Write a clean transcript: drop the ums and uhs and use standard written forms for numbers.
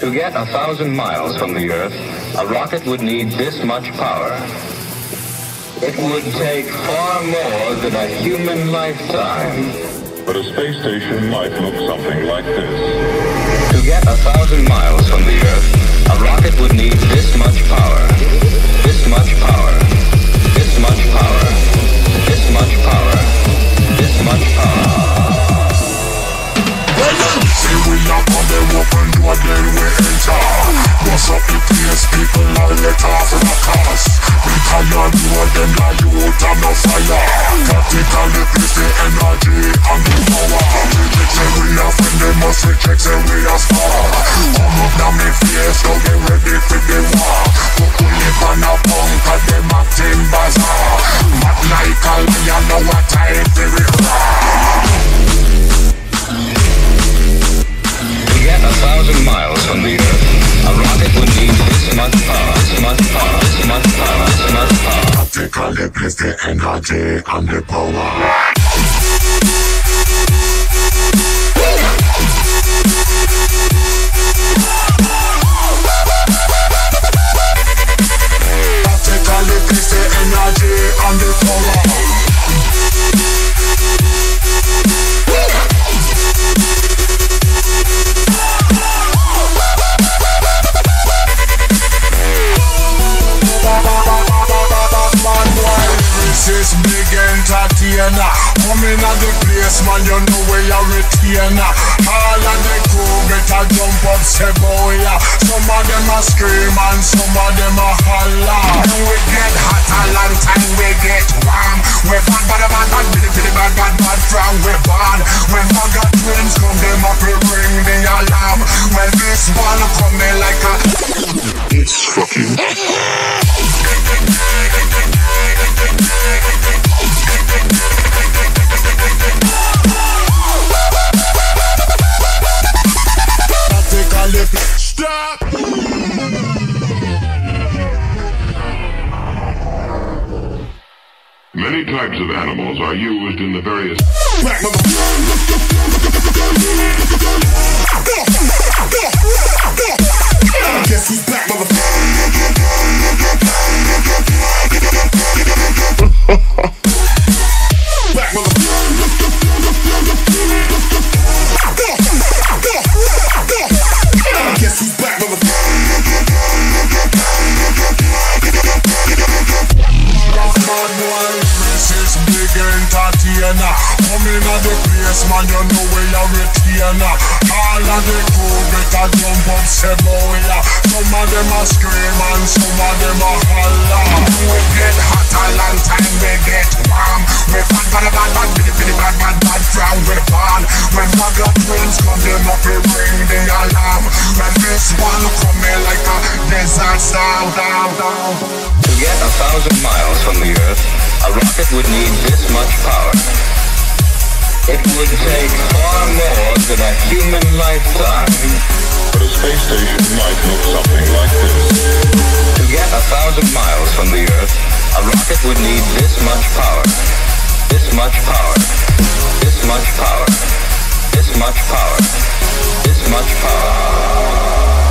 To get 1,000 miles from the Earth, a rocket would need this much power. It would take far more than a human lifetime. But a space station might look something like this. To get 1,000 miles from the Earth, a rocket would need this much power. This much power. This much power. This much power. This much power. See we up on the open door, then we enter. Bust up the place, people all let off the cars. We cannot do them like you out on the fire. Practically place the energy and the power. Say we are friend, they must reject, say we are star. Come up down me face, so get ready for the war. Put we live on a punk and them acting bazaar. Mad like a lion, know what time for it roar. To get 1,000 miles from the Earth, a rocket would need this much power, this much power, this much power, this much power. Practically place the energy and the power. Practically place the energy and the power. This big entertainer, coming at the place, man, you know where you're retainer. All of the crew better jump up, say boy, yeah. Some of them a scream and some of them a holler. When we get hot a long time, we get warm. We're bad, bad from we born. When Ragga twins come, them up we ring the alarm. When this one coming like a it's fucking stop! Many types of animals are used in the various... Guess who's back, Guess who's back, this is big entertainer. Coming at the place, man, you know where you're retainer. All of the crew better jump up, say boy, yeah. Some of them a scream and some of them a holler. We get hot a long time, we get warm. We bad from we born. When Ragga twins come, them up we ring the alarm. When this one coming like a desert storm. To get 1,000 miles from the Earth, a rocket would need this much power. It would take far more than a human lifetime. But a space station might look something like this. To get 1,000 miles from the Earth, a rocket would need this much power. This much power. This much power. This much power. This much power.